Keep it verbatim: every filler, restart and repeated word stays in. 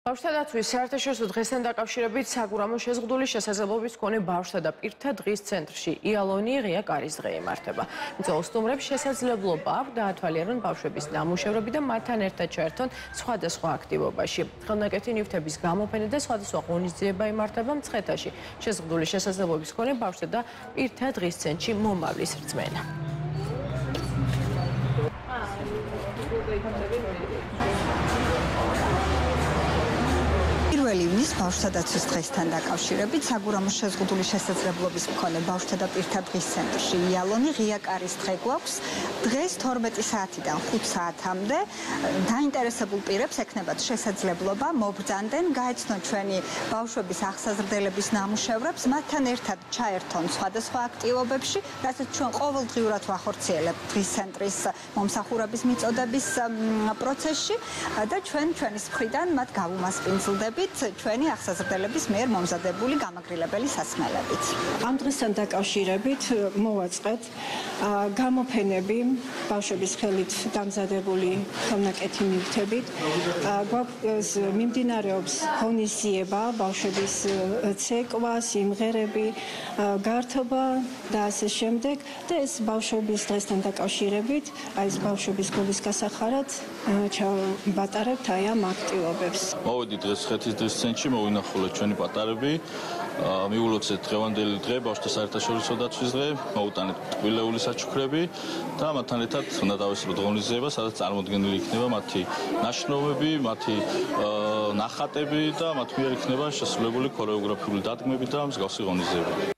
ბავშვთა დაცვის საერთაშორისო დღესთან დაკავშირებით საგურამო შეზღუდული შესაძლებლობის მქონე ბავშვთა და პირთა დღის ცენტრში იალონი ღია კარის დღე იმართება. მძღოლ სტუმრებს შესაძლებლობა აქვს დაათვალიერონ ბავშვების ნამუშევრები და მათთან ერთად ჩაერთონ სხვადასხვა აქტივობაში. ხელნაკეთი ნივთების გამოფენა და სხვადასხვა ღონისძიება იმართება მცხეთაში. შეზღუდული შესაძლებლობის მქონე ბავშვთა და პირთა დღის ცენტრში მომავლის რწმენა. პირველი ივნის ბავშვთა დაცვის დღესთან დაკავშირებით საგურამო შეზღუდული შესაძლებლობის მქონე ბავშვთა და პირთა დღის ცენტრში იალონი ღია კარის დღე გვაქვს. დღეს თორმეტი საათიდან ხუთ საათამდე დაინტერესებულ პირებს ექნებათ შესაძლებლობა მობრძანდნენ, გაეცნონ ჩვენი ბავშვების აღსაზრდელების ნამუშევრებს, მათთან ერთად ჩაერთონ სხვადასხვა აქტივობებში, რასაც ჩვენ ყოველდღიურად ვახორციელებთ დღის ცენტრის მომსახურების მიწოდების პროცესში და ჩვენ ჩვენის მხრიდან მათ გავუმასპინძლდებით ჩვენი აღსაზრდელების მიერ მომზადებული გამაგრილებელი სასმელებით. ამ დღესთან დაკავშირებით მოვაწყეთ გამოფენები ბავშვების ხელით დამზადებული ხელნაკეთი ნივთებით. გვაქვს მიმდინარეობს ღონისძიება, ბავშვების ცეკვა, სიმღერები, გართობა და ასე შემდეგ და ეს ბავშვების დღესთან დაკავშირებით, აი ეს ბავშვების გულის გასახარად ჩავატარებთ აი ამ აქტივობებს. მოვედით დღეს ხეთის დღის ცენტრში, მოვინახულეთ ჩვენი პატარები, მიულოცეთ დღევანდელი დღე, ბავშვთა საერთაშორისო დაცვის დღე, მოვუტანეთ ტკბილეული საჩუქრები და მათთან ერთად უნდა დავესწროთ ღონისძიება, სადაც წარმოდგენილი იქნება მათი ნაშრომები, მათი ნახატები და მათ მიერ იქნება შესრულებული ქორეოგრაფიული დადგმები და მსგავსი ღონისძიებები.